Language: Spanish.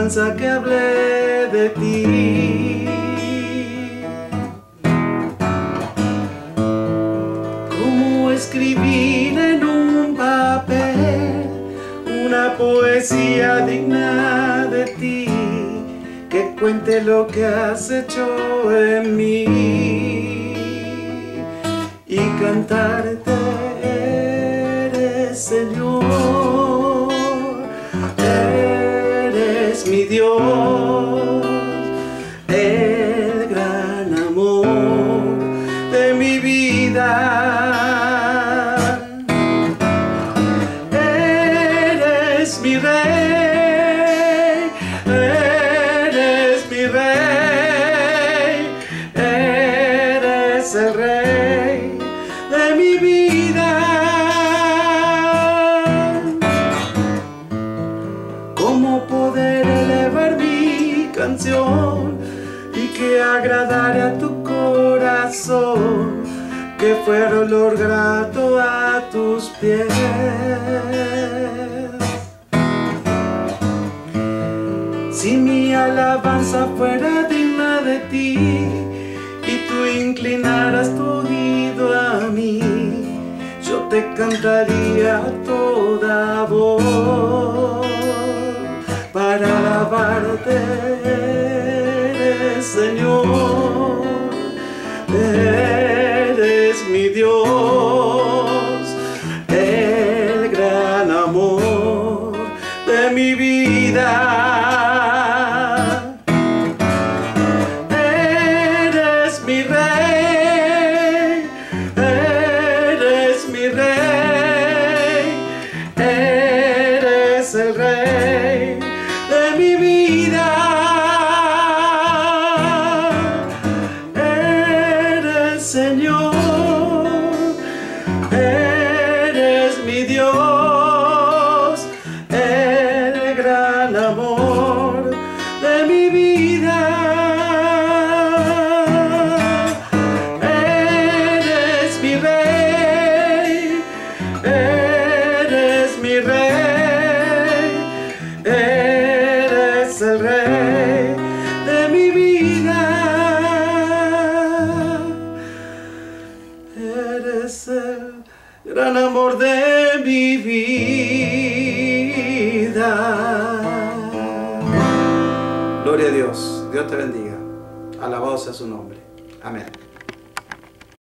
alabanza que hablé de ti. Como escribir en un papel una poesía digna de ti, que cuente lo que has hecho en mí y cantarte: eres Señor, eres mi Dios, el gran amor de mi vida. Eres mi Rey, eres mi Rey, eres el Rey de mi vida. ¿Cómo poder elevar mi canción y que agradare a tu corazón, que fuera olor grato a tus pies? Si mi alabanza fuera digna de ti y tú inclinaras tu oído a mí, yo te cantaría a toda voz para alabarte, Señor. Eres mi Dios, el gran amor de mi vida. Eres mi Rey, eres mi Rey, eres el Rey de mi vida. Señor, eres mi Dios, el gran amor de mi vida. Eres mi Rey, eres mi Rey, eres el Rey de mi vida. Eres el gran amor de mi vida. Gloria a Dios. Dios te bendiga. Alabado sea su nombre. Amén.